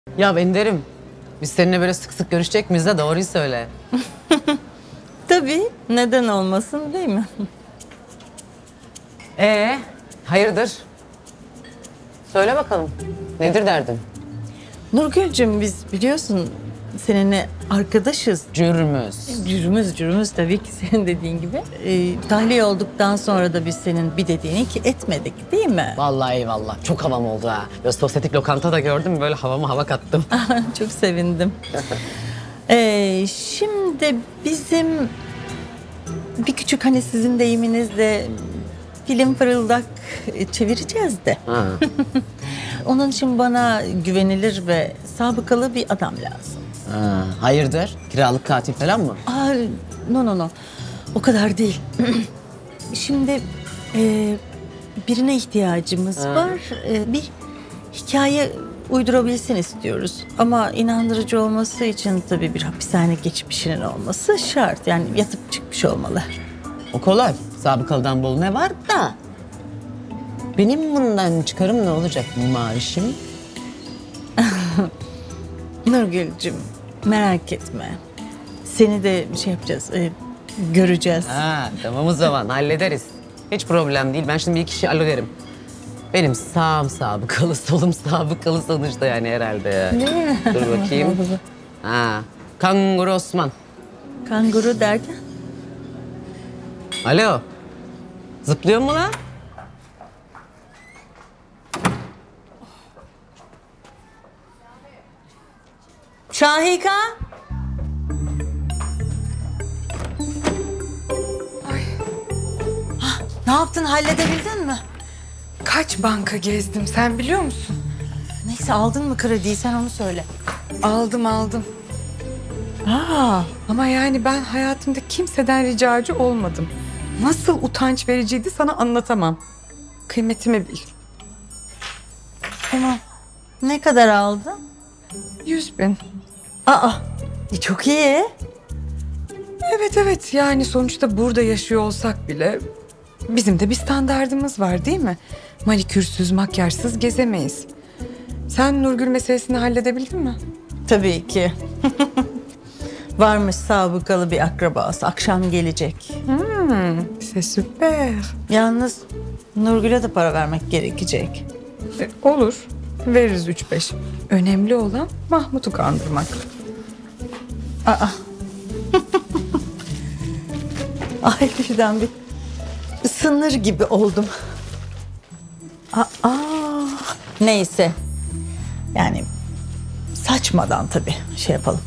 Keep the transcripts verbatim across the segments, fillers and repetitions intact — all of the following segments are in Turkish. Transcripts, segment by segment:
Ya Ender'im, biz seninle böyle sık sık görüşecek miyiz de doğruyu söyle. Tabii, neden olmasın değil mi? Ee, hayırdır? Söyle bakalım, nedir derdin? Nurgül'cüm biz biliyorsun seninle arkadaşız. Cürmüz. Cürümüz cürümüz tabii ki senin dediğin gibi. Ee, tahliye olduktan sonra da biz senin bir dediğini ki etmedik değil mi? Vallahi eyvallah, çok havam oldu ha. Böyle sosyetik lokanta da gördüm, böyle havama hava kattım. Çok sevindim. Ee, şimdi bizim bir küçük hani sizin deyiminizle film fırıldak çevireceğiz de. Ha. Onun için bana güvenilir ve sabıkalı bir adam lazım. Ha, hayırdır? Kiralık katil falan mı? Aa, no no no. O kadar değil. Şimdi e, birine ihtiyacımız Ha. var. E, bir hikaye uydurabilsin istiyoruz. Ama inandırıcı olması için tabii bir hapishane geçmişinin olması şart. Yani yatıp çıkmış olmalı. O kolay. Sabıkalıdan bol ne var da. Benim bundan çıkarım ne olacak mimarişim? Nurgül'cüm merak etme. Seni de şey yapacağız, e, göreceğiz. Ha, tamam o zaman hallederiz. Hiç problem değil. Ben şimdi bir kişi alo derim. Benim sağım sabıkalı, solum sabıkalı sonuçta yani herhalde. Ne? Dur bakayım. Ha, Kanguru Osman. Kanguru derken? Alo. Zıplıyor mu lan? Şahika. Hah, ne yaptın, halledebildin mi? Kaç banka gezdim sen biliyor musun? Neyse, aldın mı krediyi, sen onu söyle. Aldım aldım. Aa, Ama yani ben hayatımda kimseden ricacı olmadım. Nasıl utanç vericiydi sana anlatamam. Kıymetimi bil. tamam. Ne kadar aldın? Yüz bin. Aa, e, çok iyi. Evet evet yani sonuçta burada yaşıyor olsak bile bizim de bir standardımız var değil mi? Manikürsüz, makyajsız gezemeyiz. Sen Nurgül meselesini halledebildin mi? Tabii ki. Varmış sabıkalı bir akrabası, akşam gelecek. Hmm, c'est süper. Yalnız Nurgül'e de para vermek gerekecek. E, olur. Veririz üç beş. Önemli olan Mahmut'u kandırmak. Aa. Ay birden bir ısınır gibi oldum. Aa. Neyse. Yani saçmadan tabii şey yapalım.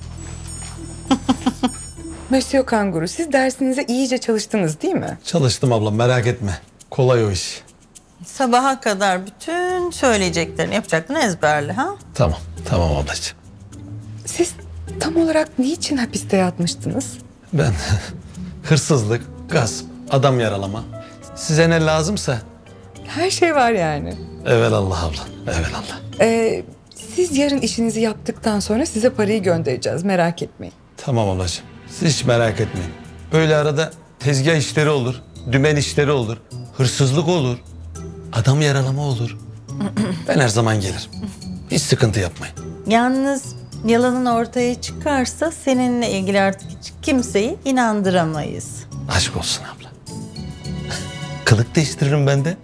Monsieur Kanguru, siz dersinize iyice çalıştınız değil mi? Çalıştım ablam, merak etme. Kolay o iş. Sabaha kadar bütün söyleyeceklerini yapacaktın, ezberle ha? Tamam, tamam ablacığım. Siz tam olarak niçin hapiste yatmıştınız? Ben hırsızlık, gasp, adam yaralama. Size ne lazımsa Her şey var yani. evelallah abla, evelallah. Ee, siz yarın işinizi yaptıktan sonra size parayı göndereceğiz, merak etmeyin. Tamam ablacığım, siz hiç merak etmeyin. Böyle arada tezgah işleri olur, dümen işleri olur, hırsızlık olur, adam yaralama olur. Ben her zaman gelirim. Hiç sıkıntı yapmayın. Yalnız yalanın ortaya çıkarsa seninle ilgili artık hiç kimseyi inandıramayız. Aşk olsun abla. Kılık değiştiririm ben de.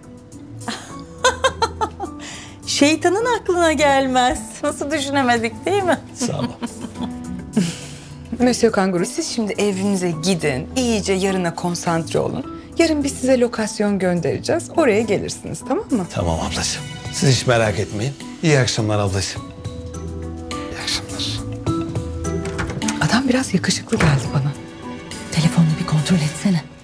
Şeytanın aklına gelmez. Nasıl düşünemedik değil mi? Sağ ol. Monsieur Kanguru, siz şimdi evinize gidin, iyice yarına konsantre olun. Yarın biz size lokasyon göndereceğiz, oraya gelirsiniz, tamam mı? Tamam ablacığım. Siz hiç merak etmeyin. İyi akşamlar ablacığım. İyi akşamlar. Adam biraz yakışıklı geldi bana. Telefonunu bir kontrol etsene.